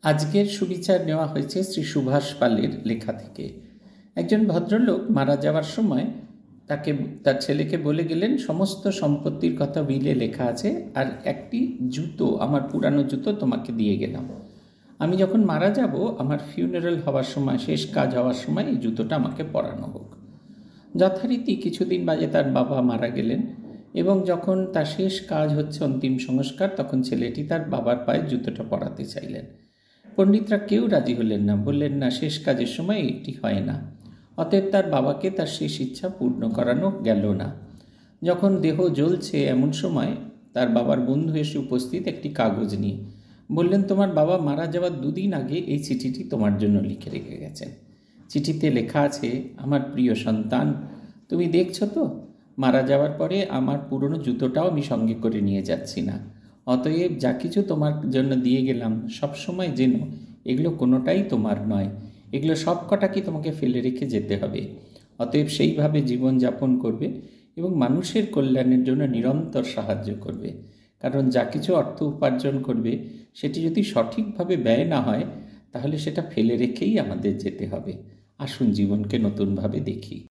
আজকের সুবিচার নেওয়া হয়েছে শ্রী সুভাষ পালের লেখা থেকে। একজন ভদ্রলোক মারা যাওয়ার সময় তাকে তার ছেলেকে বলে গেলেন, সমস্ত সম্পত্তির কথা উইলে লেখা আছে, আর একটি জুতো, আমার পুরানো জুতো তোমাকে দিয়ে গেলাম। আমি যখন মারা যাব, আমার ফিউনারাল হওয়ার সময়, শেষ কাজ হওয়ার সময় এই জুতোটা আমাকে পরানো হোক। যথারীতি কিছুদিন বাদে তার বাবা মারা গেলেন, এবং যখন তার শেষ কাজ হচ্ছে, অন্তিম সংস্কার, তখন ছেলেটি তার বাবার পায়ে জুতোটা পরাতে চাইলেন। পণ্ডিতরা কেউ রাজি হলেন না, বললেন না, শেষ কাজের সময় এটি হয় না। অতএব তার বাবাকে তার শেষ ইচ্ছা পূর্ণ করানো গেল না। যখন দেহ জ্বলছে, এমন সময় তার বাবার বন্ধু এসে উপস্থিত একটি কাগজ নিয়ে বললেন, তোমার বাবা মারা যাওয়ার 2 দিন আগে এই চিঠিটি তোমার জন্য লিখে রেখে গেছেন। চিঠিতে লেখা আছে, আমার প্রিয় সন্তান, তুমি দেখছো তো, মারা যাওয়ার পরে আমার পুরনো জুতোটাও আমি সঙ্গে করে নিয়ে যাচ্ছি না। অতএব যা কিছু তোমার জন্য দিয়ে গেলাম, সবসময় যেন এগুলো কোনোটাই তোমার নয়, এগুলো সব কটাকে তোমাকে ফেলে রেখে যেতে হবে। অতএব সেইভাবে জীবনযাপন করবে এবং মানুষের কল্যাণের জন্য নিরন্তর সাহায্য করবে। কারণ যা কিছু অর্থ উপার্জন করবে, সেটি যদি সঠিকভাবে ব্যয় না হয়, তাহলে সেটা ফেলে রেখেই আমাদের যেতে হবে। আসুন জীবনকে নতুনভাবে দেখি।